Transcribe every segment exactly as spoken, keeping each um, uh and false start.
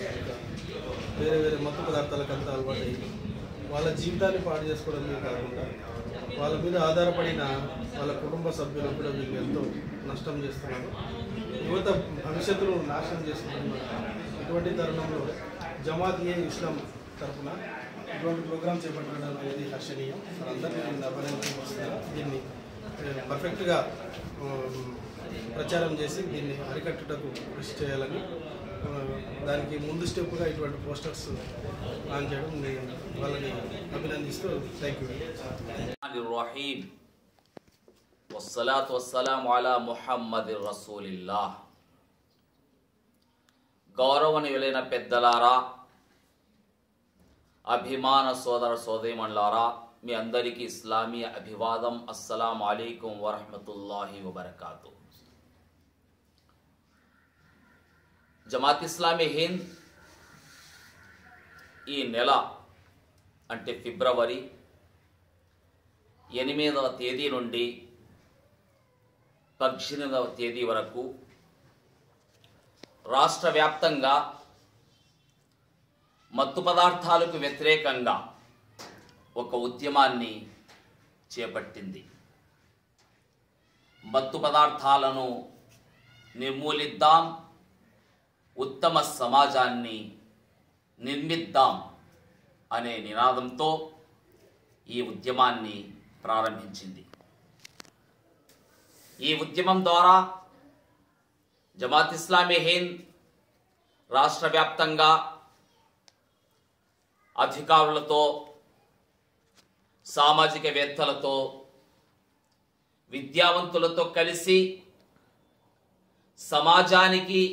వేరే వేరే మత్తు పదార్థాలకు అంతా అలవాటు అయ్యి వాళ్ళ జీవితాన్ని పాడు చేసుకోవడమే కాకుండా వాళ్ళ మీద ఆధారపడిన వాళ్ళ కుటుంబ సభ్యులకు కూడా వీళ్ళు ఎంతో నష్టం చేస్తున్నారు. యువత భవిష్యత్తును నాశనం చేస్తున్నారు. ఇటువంటి తరుణంలో జమాత్ ఏ ఇస్లాం తరఫున ఇటువంటి ప్రోగ్రాం చేపట్టడం అనేది హర్షణీయం. అందరినీ నేను అభినందిస్తున్నాను. దీన్ని పర్ఫెక్ట్గా ప్రచారం చేసి దీన్ని అరికట్టుటకు కృషి చేయాలని, దానికి ముందు స్టెప్గా ఇటువంటి పోస్టర్స్ లాంచ్ చేయడం నేను వాళ్ళని అభినందిస్తూ థ్యాంక్ యూ. రహీమ్ వస్సలాతు వస్సలాము అలా ముహమ్మది రసూలిల్లాహ్. గౌరవనీయులైన పెద్దలారా, అభిమాన సోదర సోదరీమణులారా, మీ అందరికీ ఇస్లామీ అభివాదం. అస్సలాము అలైకుం వరహ్మతుల్లాహి వబరకాతు. జమాత్ ఇస్లామీ హింద్ ఈ నెల అంటే ఫిబ్రవరి ఎనిమిదవ తేదీ నుండి పద్దెనిమిదవ తేదీ వరకు రాష్ట్ర వ్యాప్తంగా మత్తు పదార్థాలకు వ్యతిరేకంగా ఒక ఉద్యమాన్ని చేపట్టింది. మత్తు పదార్థాలను నిర్మూలిద్దాం, ఉత్తమ సమాజాన్ని నిర్మిద్దాం అనే నినాదంతో ఈ ఉద్యమాన్ని ప్రారంభించింది. ఈ ఉద్యమం ద్వారా జమాత్ ఇస్లామీ హింద్ రాష్ట్ర వ్యాప్తంగా అధికారులతో, సామాజికవేత్తలతో, విద్యావంతులతో కలిసి సమాజానికి,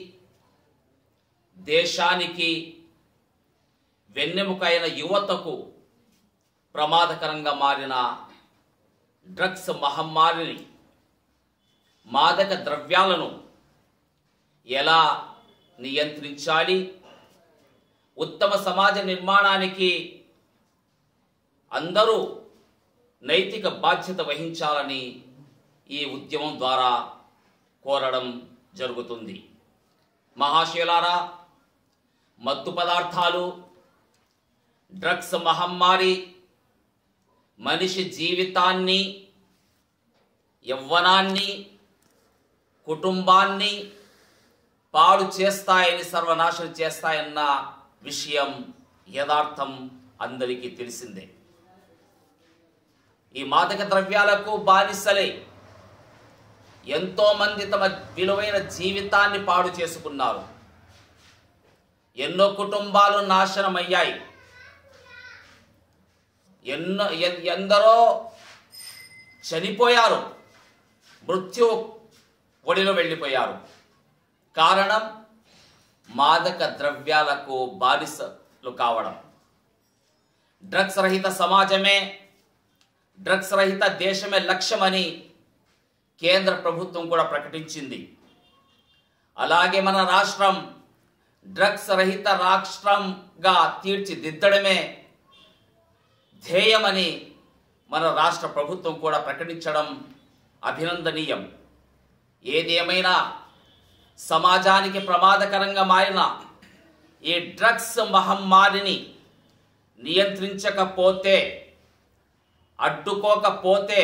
దేశానికి వెన్నెముకైన యువతకు ప్రమాదకరంగా మారిన డ్రగ్స్ మహమ్మారిని, మాదక ద్రవ్యాలను ఎలా నియంత్రించాలి, ఉత్తమ సమాజ నిర్మాణానికి అందరూ నైతిక బాధ్యత వహించాలని ఈ ఉద్యమం ద్వారా కోరడం జరుగుతుంది. మహాశయులారా, మత్తు పదార్థాలు, డ్రగ్స్ మహమ్మారి మనిషి జీవితాన్ని, యవ్వనాన్ని, కుటుంబాన్ని పాడు చేస్తాయని, సర్వనాశనం చేస్తాయన్న విషయం యథార్థం అందరికీ తెలిసిందే. ఈ మాదక ద్రవ్యాలకు బానిసలే ఎంతో మంది తమ విలువైన జీవితాన్ని పాడు చేసుకున్నారు. ఎన్నో కుటుంబాలు నాశనమయ్యాయి. ఎన్నో ఎందరో చనిపోయారు, మృత్యు ఒడిలో వెళ్ళిపోయారు. కారణం మాదక ద్రవ్యాలకు బానిసలు కావడం. డ్రగ్స్ రహిత సమాజమే, డ్రగ్స్ రహిత దేశమే లక్ష్యమని కేంద్ర ప్రభుత్వం కూడా ప్రకటించింది. అలాగే మన రాష్ట్రం డ్రగ్స్ రహిత రాష్ట్రంగా తీర్చిదిద్దడమే ధ్యేయమని మన రాష్ట్ర ప్రభుత్వం కూడా ప్రకటించడం అభినందనీయం. ఏదేమైనా సమాజానికి ప్రమాదకరంగా మారిన ఈ డ్రగ్స్ మహమ్మారిని నియంత్రించకపోతే, అడ్డుకోకపోతే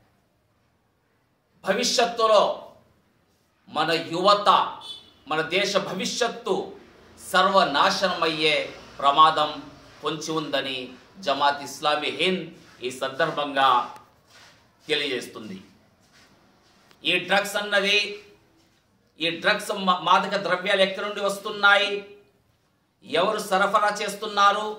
భవిష్యత్తులో మన యువత, మన దేశ భవిష్యత్తు సర్వనాశనమయ్యే ప్రమాదం పొంచి ఉందని జమాత్ ఇస్లామీ హింద్ ఈ సందర్భంగా తెలియజేస్తుంది. ఈ డ్రగ్స్ అన్నది, ఈ డ్రగ్స్ మాదక ద్రవ్యాలు ఎక్కడి నుండి వస్తున్నాయి, ఎవరు సరఫరా చేస్తున్నారు,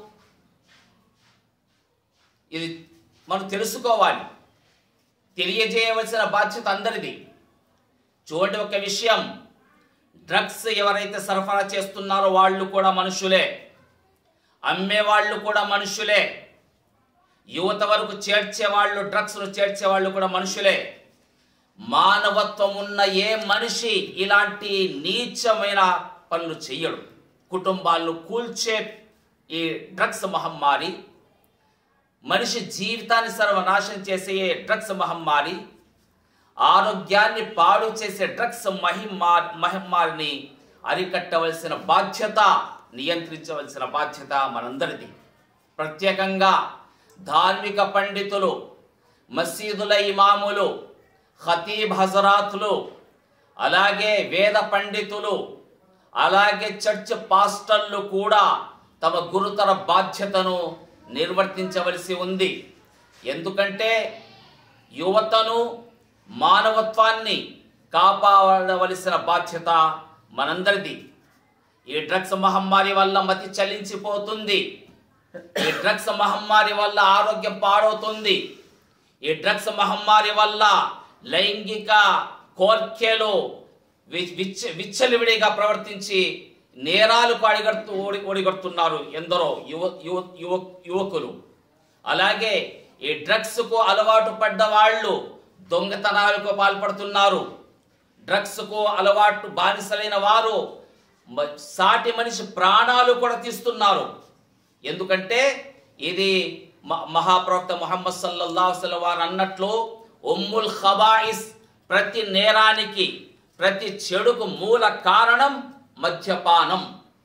ఇది మనం తెలుసుకోవాలి. తెలియజేయవలసిన బాధ్యత అందరిది. చూడండి, ఒక విషయం, డ్రగ్స్ ఎవరైతే సరఫరా చేస్తున్నారో వాళ్ళు కూడా మనుషులే, అమ్మే వాళ్ళు కూడా మనుషులే, యువత వరకు చేర్చేవాళ్ళు, డ్రగ్స్ను చేర్చేవాళ్ళు కూడా మనుషులే. మానవత్వం ఉన్న ఏ మనిషి ఇలాంటి నీచమైన పనులు చెయ్యడు. కుటుంబాలను కూల్చే ఈ డ్రగ్స్ మహమ్మారి, మనిషి జీవితాన్ని సర్వనాశనం చేసే డ్రగ్స్ మహమ్మారి, ఆరోగ్యాన్ని పాడు చేసే డ్రగ్స్ మహిమా మహమ్మారిని అరికట్టవలసిన బాధ్యత నియంత్రించవలసిన బాధ్యత మనందరిది. ప్రత్యేకంగా ధార్మిక పండితులు, మసీదుల ఇమాములు, ఖతీబ్ హజరాతులు, అలాగే వేద పండితులు, అలాగే చర్చ్ పాస్టర్లు కూడా తమ గురుతర బాధ్యతను నిర్వర్తించవలసి ఉంది. ఎందుకంటే యువతను, మానవత్వాన్ని కాపాడవలసిన బాధ్యత మనందరిది. ఈ డ్రగ్స్ మహమ్మారి వల్ల మతి చలించిపోతుంది. ఈ డ్రగ్స్ మహమ్మారి వల్ల ఆరోగ్యం పాడవుతుంది. ఈ డ్రగ్స్ మహమ్మారి వల్ల లైంగిక కోర్కెలు విచ్చ విచ్చలివిడిగా ప్రవర్తించి నేరాలకు అడిగడుతూ ఓడి ఓడిగడుతున్నారు ఎందరో యువ యువ యువ యువకులు. అలాగే ఈ డ్రగ్స్కు అలవాటు పడ్డ వాళ్ళు దొంగతనాలకు పాల్పడుతున్నారు. డ్రగ్స్కు అలవాటు బానిసలైన వారు సాటి మనిషి ప్రాణాలు కూడా తీస్తున్నారు. ఎందుకంటే ఇది మహాప్రవక్త ముహమ్మద్ సల్లల్లాహు అలైహి వసల్లం వారు అన్నట్లు ఉమ్ముల్ ఖబాయిస్, ప్రతి నేరానికి, ప్రతి చెడుకు మూల కారణం మద్యపానం,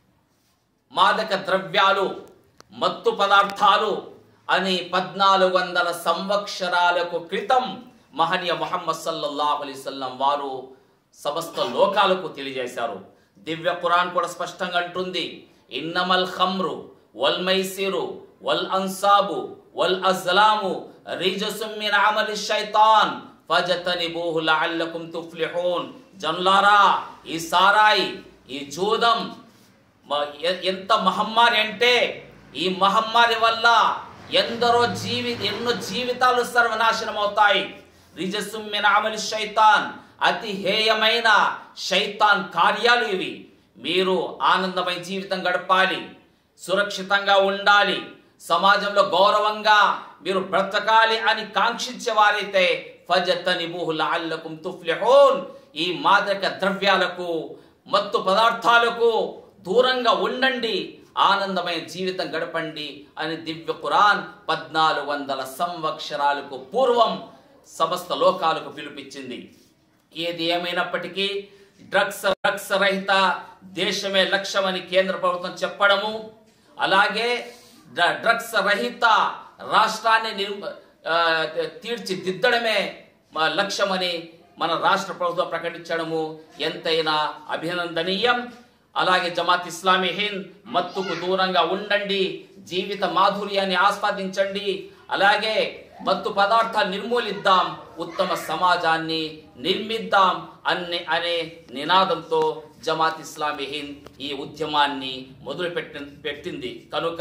మాదక ద్రవ్యాలు, మత్తు పదార్థాలు అని పద్నాలుగు వందల సంవత్సరాలకు క్రితం మహనీయ ముహమ్మద్ సల్లల్లాహు అలైహి వసల్లం వారు సమస్త లోకాలకు తెలియజేశారు. దివ్య ఖురాన్ కూడా స్పష్టంగా అంటుంది, ఇన్నమల్ ఖమ్రు వల్ మైసిరు వల్ అన్సాబు వల్ అజ్లాము రిజసుమ్ మిన్ అమలి షైతాన్ ఫజతనిబూహు లఅల్లకుమ్ తుఫ్లిహూన్. జనులారా, ఈ సారాయి, ఈ జూదం ఎంత మహమ్మారి అంటే ఈ మహమ్మారి వల్ల ఎందరో జీవి ఎన్నో జీవితాలు సర్వనాశనం అవుతాయి. రిజసుమ్ మిన్ అమలి షైతాన్, అతి హేయమైన శైతాన్ కార్యాలు ఇవి. మీరు ఆనందమైన జీవితం గడపాలి, సురక్షితంగా ఉండాలి, సమాజంలో గౌరవంగా మీరు బ్రతకాలి అని కాంక్షించే వారైతే ఫజతనిబూహు లఅల్లకుమ్ తుఫ్లిహూన్, ఈ మాదక ద్రవ్యాలకు, మత్తు పదార్థాలకు దూరంగా ఉండండి, ఆనందమైన జీవితం గడపండి అని దివ్య ఖురాన్ పద్నాలుగు వందల సంవత్సరాలకు పూర్వం సమస్త లోకాలకు పిలుపిచ్చింది. ఏది ఏమైనప్పటికీ డ్రగ్స్ డ్రగ్స్ రహిత దేశమే లక్ష్యమని కేంద్ర ప్రభుత్వం చెప్పడము, అలాగే డ్రగ్స్ రహిత రాష్ట్రాన్ని తీర్చిదిద్దడమే లక్ష్యమని మన రాష్ట్ర ప్రభుత్వం ప్రకటించడము ఎంతైనా అభినందనీయం. అలాగే జమాత్ ఇస్లామీ హింద్ మత్తుకు దూరంగా ఉండండి, జీవిత మాధుర్యాన్ని ఆస్వాదించండి, అలాగే మత్తు పదార్థాలు నిర్మూలిద్దాం, ఉత్తమ సమాజాన్ని నిర్మిద్దాం అనే అనే నినాదంతో జమాత్ ఇస్లామీ హింద్ ఈ ఉద్యమాన్ని మొదలు పెట్టి పెట్టింది కనుక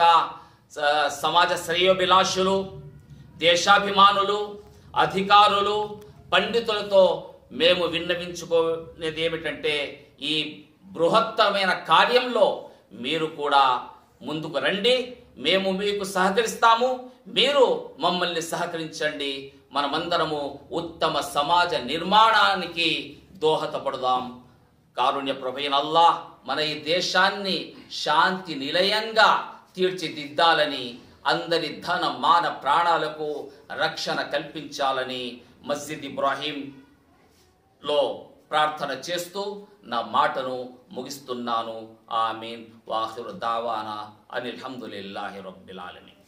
సమాజ శ్రేయోభిలాషులు, దేశాభిమానులు, అధికారులు, పండితులతో మేము విన్నవించుకునేది ఏమిటంటే ఈ బృహత్తమైన కార్యంలో మీరు కూడా ముందుకు రండి, మేము మీకు సహకరిస్తాము, మీరు మమ్మల్ని సహకరించండి, మనమందరము ఉత్తమ సమాజ నిర్మాణానికి దోహదపడదాం. కారుణ్య ప్రభువైన అల్లాహ్ మన ఈ దేశాన్ని శాంతి నిలయంగా తీర్చిదిద్దాలని, అందరి ధన మాన ప్రాణాలకు రక్షణ కల్పించాలని మస్జిద్ ఇబ్రాహీంలో ప్రార్థన చేస్తూ నా మాటను ముగిస్తున్నాను. ఆమీన్. వాఖిరు దావానా అనిల్ హమ్దులిల్లాహి రబ్బిల్ ఆలమీన్.